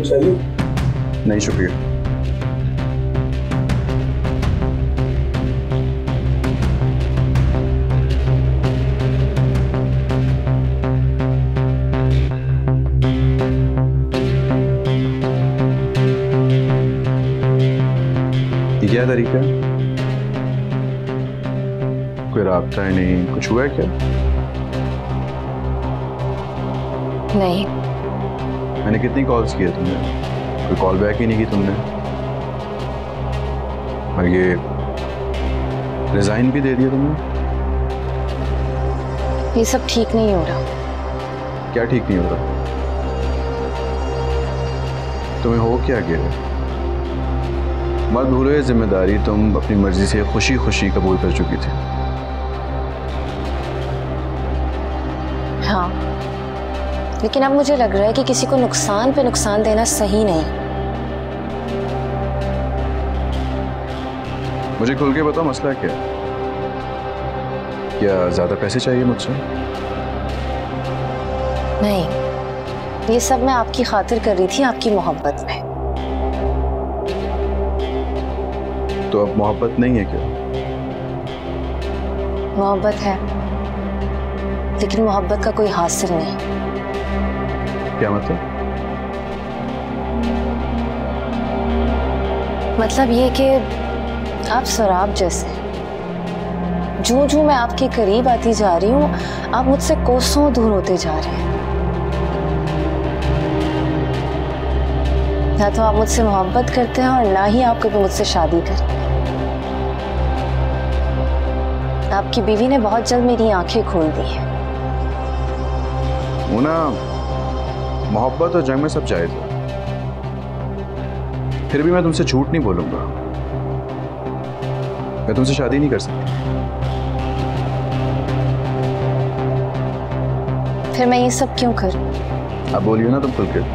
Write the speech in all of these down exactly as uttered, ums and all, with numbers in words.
चाहिए? नहीं शुक्रिया। ये क्या तरीका है? कोई राब्ता है नहीं, कुछ हुआ है क्या? नहीं। मैंने कितनी कॉल्स किए तुमने, कोई कॉल बैक ही नहीं की तुमने। और ये रिजाइन भी दे दिया तुमने। ये सब ठीक नहीं हो रहा। क्या ठीक नहीं हो रहा? तुम्हें हो क्या गया? मत भूलो ये जिम्मेदारी तुम अपनी मर्जी से खुशी खुशी कबूल कर चुकी थी। हाँ, लेकिन अब मुझे लग रहा है कि किसी को नुकसान पे नुकसान देना सही नहीं। मुझे खुल के बताओ मसला क्या है? क्या ज्यादा पैसे चाहिए मुझसे? नहीं, ये सब मैं आपकी खातिर कर रही थी, आपकी मोहब्बत में। तो अब मोहब्बत नहीं है क्या? मोहब्बत है, लेकिन मोहब्बत का कोई हासिल नहीं। क्या मतलब? मतलब ये कि आप शराब जैसे, जो जो मैं आपके करीब आती जा रही हूँ, आप मुझसे कोसों दूर होते जा रहे हैं। ना तो आप मुझसे मोहब्बत करते हैं और ना ही आप कभी मुझसे शादी करें। आपकी बीवी ने बहुत जल्द मेरी आंखें खोल दी हैं। मुना, मोहब्बत और जंग में सब जायज है, फिर भी मैं तुमसे झूठ नहीं बोलूंगा। मैं तुमसे शादी नहीं कर सकती। फिर मैं ये सब क्यों करूं? अब बोलियो ना तुम खुल के।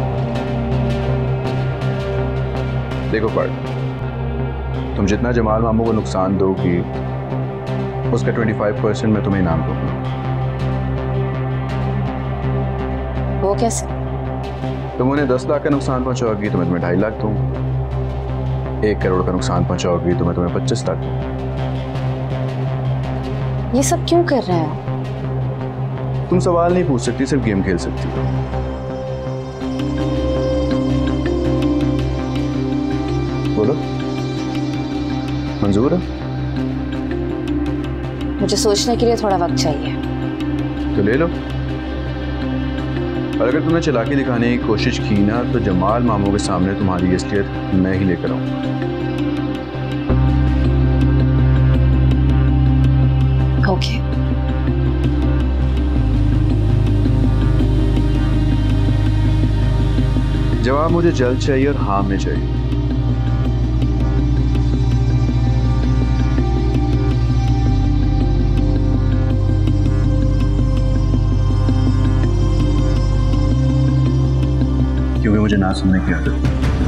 देखो पार्ट, तुम जितना जमाल मामू को नुकसान दोगी उसका पच्चीस परसेंट मैं तुम्हें इनाम दूंगा। वो कैसे? तुम उन्हें दस लाख का नुकसान पहुंचाओगी तो मैं तुम्हें ढाई लाख दूंगा। एक करोड़ का नुकसान पहुंचाओगी तो मैं तुम्हें पच्चीस लाख दूंगा। ये सब क्यों कर रहे हैं? तुम सवाल नहीं पूछ सकती, सिर्फ गेम खेल सकती हो। बोलो, मंजूर है? मुझे सोचने के लिए थोड़ा वक्त चाहिए। तो ले लो। और अगर तुमने चालाकी दिखाने की कोशिश की ना तो जमाल मामू के सामने तुम्हारी असलियत मैं ही लेकर आऊंगा। ओके। जवाब मुझे जल्द चाहिए और हाँ में चाहिए। क्योंकि मुझे ना सुनने की आदत है।